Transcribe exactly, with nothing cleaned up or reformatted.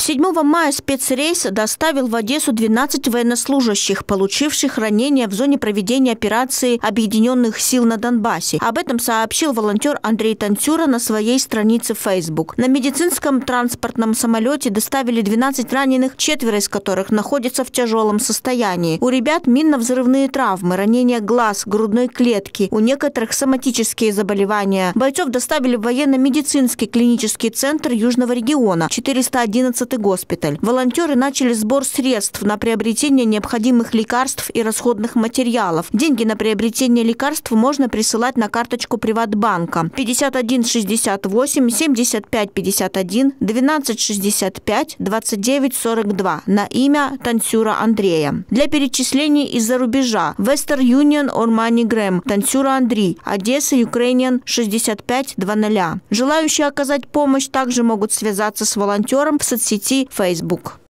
седьмого мая спецрейс доставил в Одессу двенадцать военнослужащих, получивших ранения в зоне проведения операции Объединенных сил на Донбассе. Об этом сообщил волонтер Андрей Танцюра на своей странице в Facebook. На медицинском транспортном самолете доставили двенадцать раненых, четверо из которых находятся в тяжелом состоянии. У ребят минно-взрывные травмы, ранения глаз, грудной клетки, у некоторых соматические заболевания. Бойцов доставили в военно-медицинский клинический центр Южного региона, четыреста одиннадцатый госпиталь. Волонтеры начали сбор средств на приобретение необходимых лекарств и расходных материалов. Деньги на приобретение лекарств можно присылать на карточку Приватбанка пятьдесят один шестьдесят восемь семьдесят пять пятьдесят один двенадцать шестьдесят пять двадцать девять сорок два на имя Танцюра Андрея. Для перечислений из-за рубежа Western Union or MoneyGram Танцюра Андрей, Одесса, Ukrainian шестьдесят пять двадцать. Желающие оказать помощь также могут связаться с волонтером в соцсети Facebook.